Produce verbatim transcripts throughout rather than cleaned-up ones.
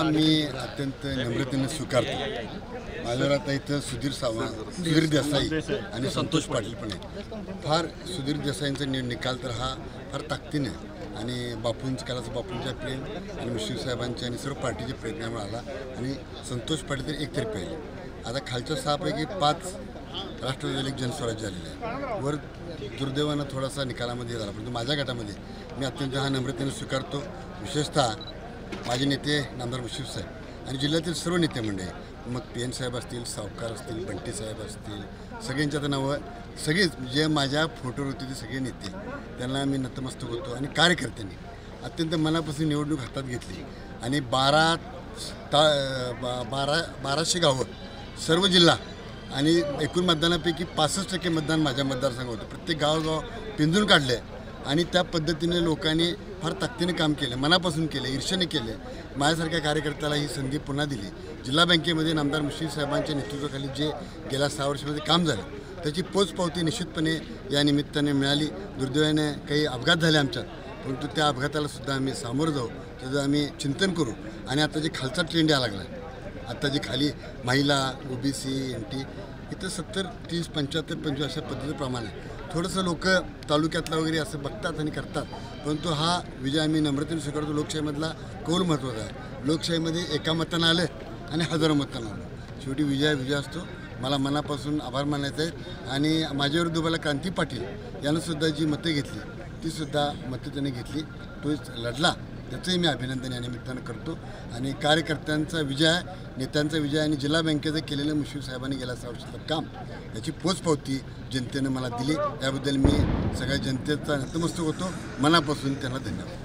मी अत्यंत नम्रतेने स्वीकारतो. माझ्यावर आता इथं सुधीर सावंत, सुधीर देसाई आणि संतोष पाटील पण आहेत. फार सुधीर देसाईंचा निकाल तर हा फार ताकदीने आणि बापूंचं कालाचं बापूंच्या प्रेम आणि मुश्रीफ साहेबांचे आणि सर्व पार्टीचे प्रयत्नामुळे आला आणि संतोष पाटील तर एकतर्फी आले. आता खालच्या सहापैकी पाच राष्ट्रवादी जनस्वराज्य झालेले आहे. वर दुर्दैवानं थोडासा निकालामध्ये झाला, परंतु माझ्या गटामध्ये मी अत्यंत हा नम्रतेने स्वीकारतो. विशेषतः माझे नेते नामदार मुश्रीफ साहेब आणि जिल्ह्यातील सर्व नेते मंडळी, मग पी एन साहेब असतील, सावकार असतील, बंटी साहेब असतील, सगळ्यांच्या तर नावं सगळेच जे माझ्या फोटोवर होते ते सगळे नेते, त्यांना मी नतमस्तक होतो. आणि कार्यकर्त्यांनी अत्यंत मनापासून निवडणूक हातात घेतली आणि बारा ता बारा बाराशे गावं सर्व जिल्हा आणि एकूण मतदानापैकी पासष्ट टक्के मतदान माझ्या मतदारसंघात होतं. प्रत्येक गावोगाव पिंजून काढले आणि त्या पद्धतीने लोकांनी फार ताकदीने काम केलं, मनापासून केलं, ईर्ष्येने केले. माझ्यासारख्या कार्यकर्त्याला ही संधी पुन्हा दिली. जिल्हा बँकेमध्ये नामदार मुश्रीफ साहेबांच्या नेतृत्वाखाली जे गेल्या सहा वर्षामध्ये काम झालं त्याची पोचपावती निश्चितपणे या निमित्ताने मिळाली. दुर्दैवाने काही अपघात झाले आमच्यात, परंतु त्या अपघाताला सुद्धा आम्ही सामोरं जाऊ, त्याचं आम्ही चिंतन करू. आणि आता जे खालचा ट्रेंड यायला लागला, आता जी खाली महिला, ओबीसी, एन टी इथं सत्तर तीस पंच्याहत्तर पंचवीस अशा पद्धतीप्रमाणे थोडंसं लोक तालुक्यातला वगैरे असं बघतात आणि करतात, परंतु हा विजय आम्ही नम्रतेने स्वीकारतो. लोकशाहीमधला कौल महत्त्वाचा आहे. लोकशाहीमध्ये एका मतानं आलं आणि हजारो मतानं आलं, शेवटी विजय विजय असतो. मला मनापासून आभार मानायचे आहेत. आणि माझ्याविरुद्ध उभारला क्रांती पाटील यानंसुद्धा जी मतं घेतली तीसुद्धा मतं त्याने घेतली, तोच लढला, त्याचंही मी अभिनंदन या निमित्तानं करतो. आणि कार्यकर्त्यांचा विजय, नेत्यांचा विजय आणि जिल्हा बँकेचं केलेलं मुश्रीफ साहेबांनी गेल्या सहा वर्षाचं काम याची पोचपावती जनतेनं मला दिली. याबद्दल मी सगळ्या जनतेचा नतमस्तक होतो. मनापासून त्यांना धन्यवाद.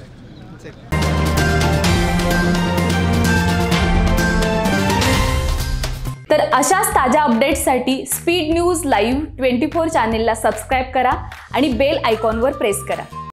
तर अशाच ताज्या अपडेट्ससाठी speed news live twenty four चॅनेलला सबस्क्राईब करा आणि बेल आयकॉनवर प्रेस करा.